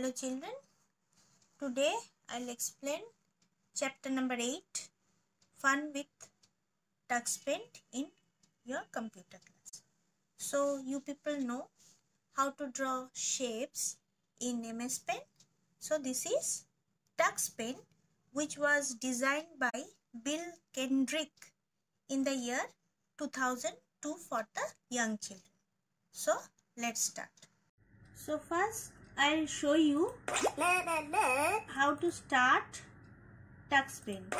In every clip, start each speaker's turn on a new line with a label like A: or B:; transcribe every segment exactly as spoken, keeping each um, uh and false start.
A: Hello children, today I'll explain chapter number eight, Fun with TuxPaint in your computer class. So you people know how to draw shapes in M S Paint. So this is TuxPaint, which was designed by Bill Kendrick in the year two thousand two for the young children. So let's start. So first I'll show you how to start TuxPaint.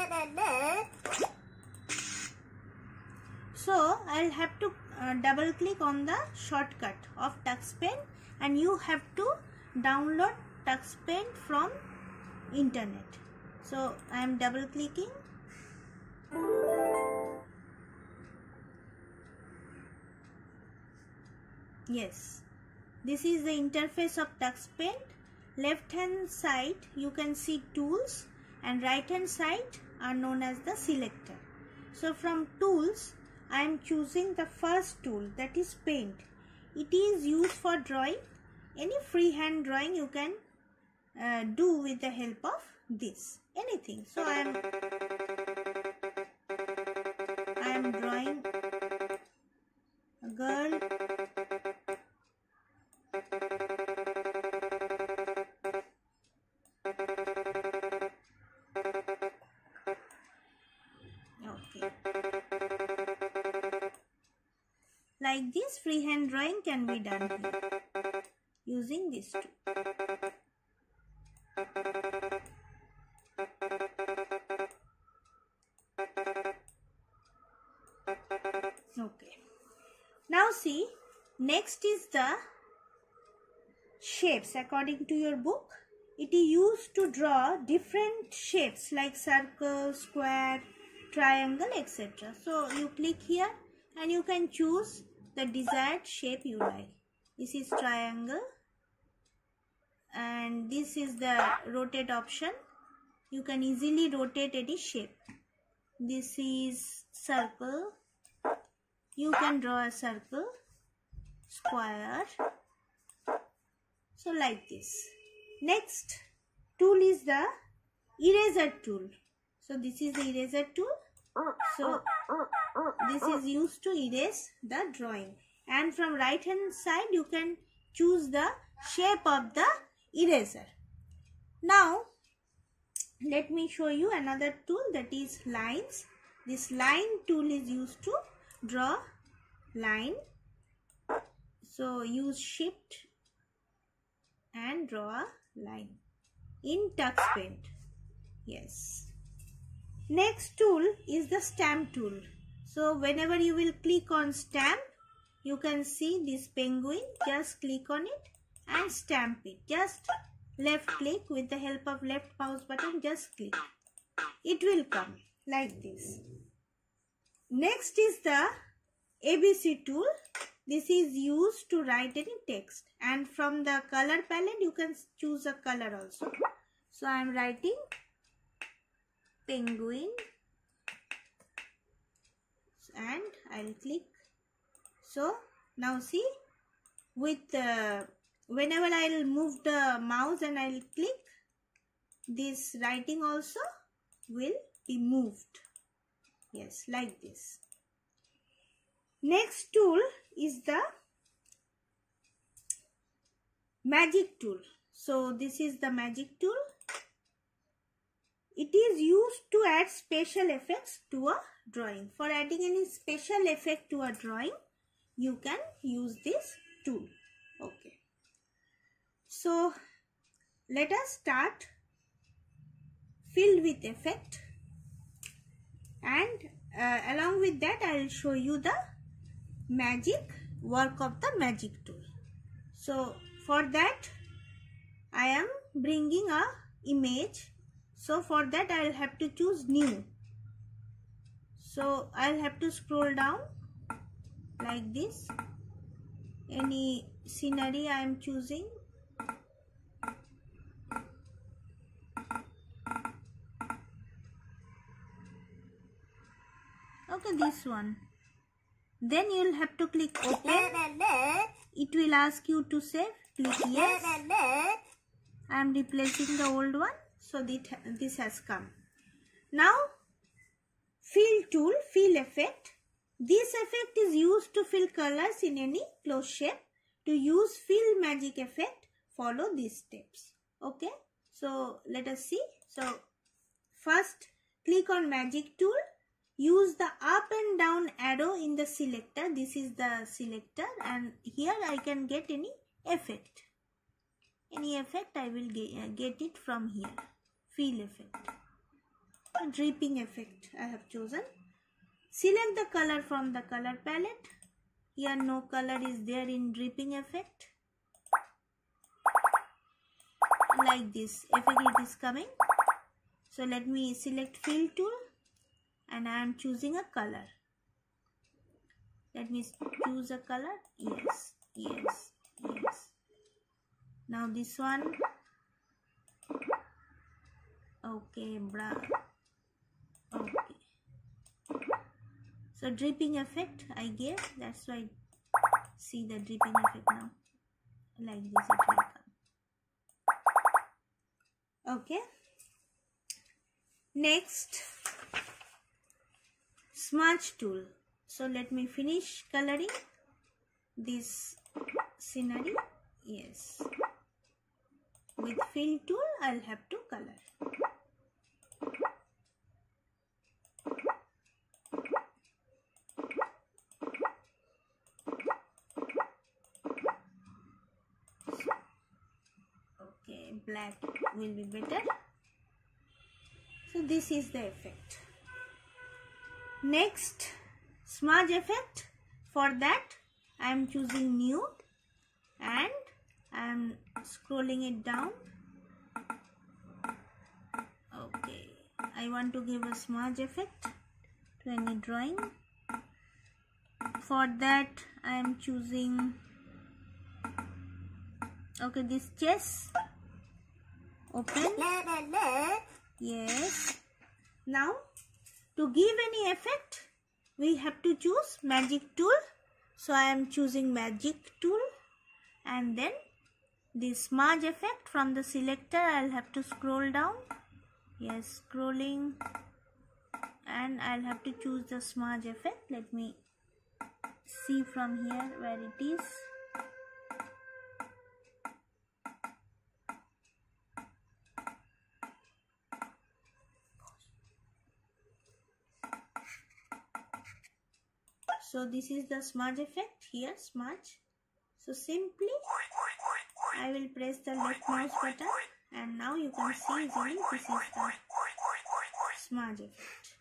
A: So I'll have to uh, double click on the shortcut of TuxPaint, and you have to download TuxPaint from internet. So I am double clicking. Yes, this is the interface of TuxPaint. Left hand side you can see tools, and right hand side are known as the selector. So from tools I am choosing the first tool, that is paint. It is used for drawing. Any freehand drawing you can uh, do with the help of this, anything. So I am I am drawing a girl. Okay. Like this, freehand drawing can be done here using this tool. Okay. Now see, next is the shapes. According to your book, it is used to draw different shapes like circle, square, triangle, et cetera. So you click here and you can choose the desired shape you like. This is triangle, and this is the rotate option. You can easily rotate any shape. This is circle. You can draw a circle, square. So like this. Next tool is the eraser tool. So this is the eraser tool. So this is used to erase the drawing, and from right hand side you can choose the shape of the eraser. Now let me show you another tool, that is lines. This line tool is used to draw line. So use shift and draw a line in TuxPaint. Yes. Next tool is the stamp tool. So whenever you will click on stamp, you can see this penguin. Just click on it and stamp it. Just left click with the help of left mouse button, just click. It will come like this. Next is the A B C tool. This is used to write any text, and from the color palette you can choose a color also. So I am writing penguin and I'll click. So now see, with uh, whenever I'll move the mouse and I'll click, this writing also will be moved. Yes, like this. Next tool is the magic tool. So this is the magic tool. It is used to add special effects to a drawing. For adding any special effect to a drawing, you can use this tool. Okay. So let us start filled with effect, and uh, along with that I will show you the magic work of the magic tool. So for that I am bringing a image. So for that I will have to choose new. So I will have to scroll down like this. Any scenery I am choosing. Okay, this one. Then you will have to click open. It will ask you to save. Click yes. I am replacing the old one, so this has come. Now fill tool, fill effect. This effect is used to fill colors in any closed shape. To use fill magic effect, follow these steps. Okay, so let us see. So first click on magic tool. Use the up and down arrow in the selector. This is the selector, and here I can get any effect. Any effect I will get, uh, get it from here. Fill effect. A dripping effect I have chosen. Select the color from the color palette. Here no color is there in dripping effect. Like this effect it is coming. So let me select fill tool and I am choosing a color. Let me choose a color. Yes, yes, yes. Now this one. Okay, brown. Okay. So dripping effect I gave. That's why see the dripping effect now. Like this it will come. Okay. Next, smudge tool. So let me finish coloring this scenery. Yes. With fill tool I'll have to color. Okay, black will be better. So this is the effect. Next, smudge effect. For that I am choosing new and I am scrolling it down. Okay, I want to give a smudge effect to any drawing. For that I am choosing, okay, this chest. Open. Yes. Now to give any effect we have to choose magic tool. So I am choosing magic tool, and then the smudge effect from the selector I'll have to scroll down. Yes, scrolling, and I'll have to choose the smudge effect. Let me see from here where it is. So this is the smudge effect here, smudge. So simply I will press the left mouse button and now you can see easily this is the smudge effect.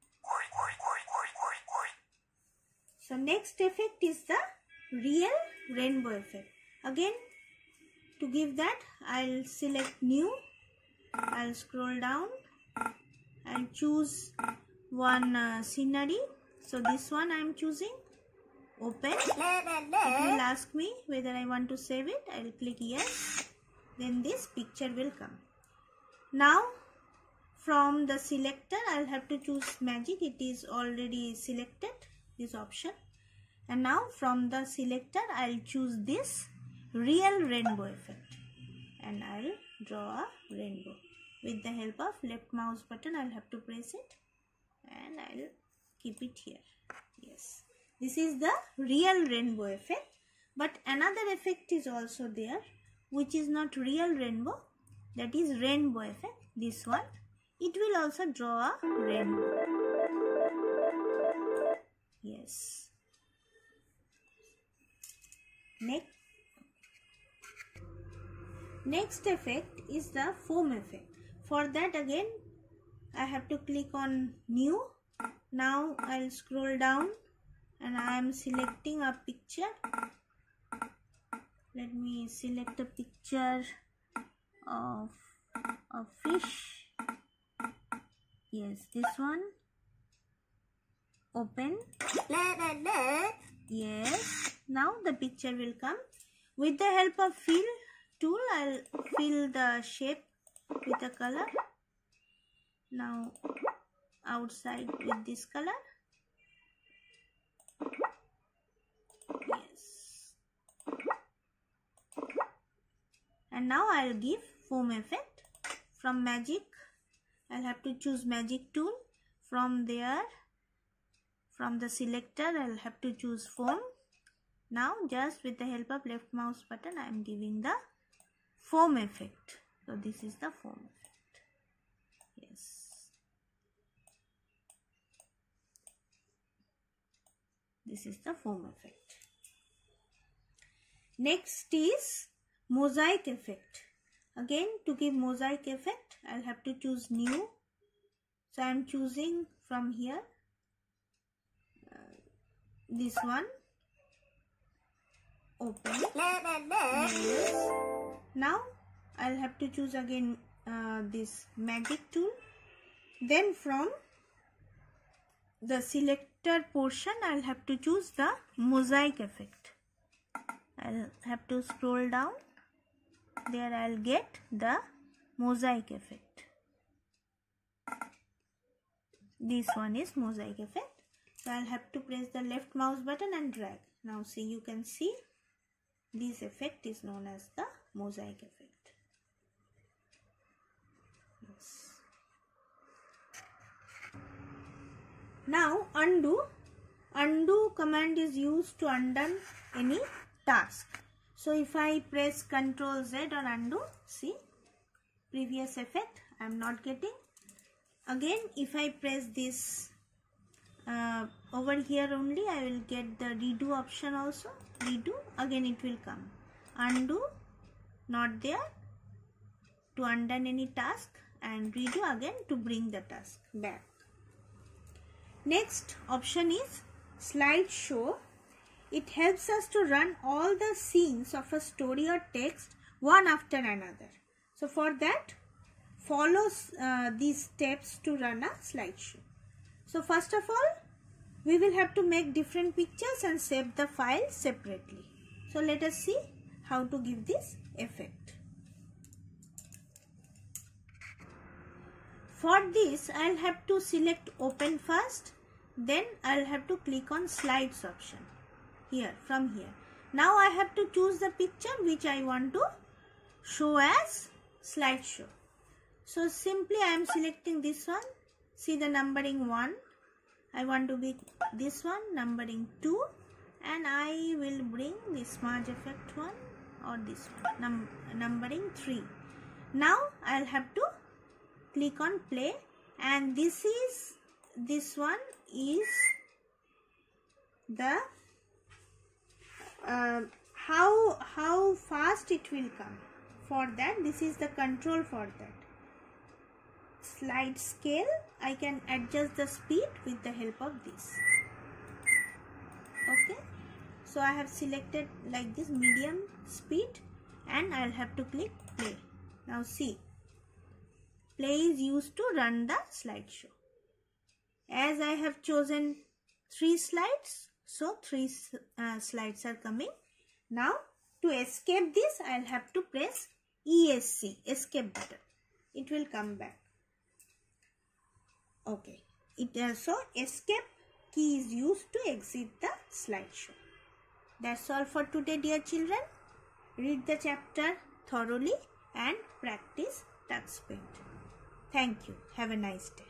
A: So next effect is the real rainbow effect. Again, to give that I'll select new, I'll scroll down and choose one uh, scenery. So this one I am choosing. Open. It will ask me whether I want to save it. I will click yes. Then this picture will come. Now from the selector I'll have to choose magic. It is already selected, this option. And now from the selector I'll choose this real rainbow effect. And I'll draw a rainbow. With the help of left mouse button I'll have to press it. And I'll keep it here. Yes, this is the real rainbow effect. But another effect is also there which is not real rainbow, that is rainbow effect. This one, it will also draw a rainbow. Yes. Next, next effect is the foam effect. For that again I have to click on new. Now I'll scroll down and I am selecting a picture. Let me select a picture of a fish. Yes, this one. Open. Yes. Now the picture will come. With the help of fill tool, I'll fill the shape with a color. Now outside with this color. Yes. And now I'll give foam effect. From magic, I'll have to choose magic tool. From there, from the selector, I'll have to choose foam. Now just with the help of left mouse button, I am giving the foam effect. So this is the foam effect. Yes. This is the foam effect. Next is mosaic effect. Again, to give mosaic effect, I'll have to choose new. So I am choosing from here uh, this one. Open. Now I'll have to choose again uh, this magic tool. Then from the selector portion, I'll have to choose the mosaic effect. I'll have to scroll down. There I'll get the mosaic effect. This one is mosaic effect. So I'll have to press the left mouse button and drag. Now see, you can see this effect is known as the mosaic effect. Yes. Now undo. Undo command is used to undo any task. So if I press Ctrl Z or undo, see, previous effect I am not getting. Again, if I press this uh, over here only, I will get the redo option also. Redo, again it will come. Undo, not there, to undo any task, and redo again to bring the task back. Next option is slideshow. It helps us to run all the scenes of a story or text one after another. So for that, follow uh, these steps to run a slideshow. So first of all, we will have to make different pictures and save the file separately. So let us see how to give this effect. For this, I'll have to select open first, then I'll have to click on slides option here, from here. Now I have to choose the picture which I want to show as slideshow. So simply I am selecting this one. See the numbering one. I want to be this one, numbering two, and I will bring this smudge effect one or this one, num numbering three. Now I'll have to click on play, and this is this one is the uh, how how fast it will come. For that, this is the control for that. Slide scale, I can adjust the speed with the help of this. Okay, so I have selected like this medium speed, and I'll have to click play. Now see, play is used to run the slideshow. As I have chosen three slides, so three uh, slides are coming. Now to escape this, I'll have to press E S C, escape button. It will come back. Okay, it uh, so escape key is used to exit the slideshow. That's all for today, dear children. Read the chapter thoroughly and practice TuxPaint. Thank you. Have a nice day.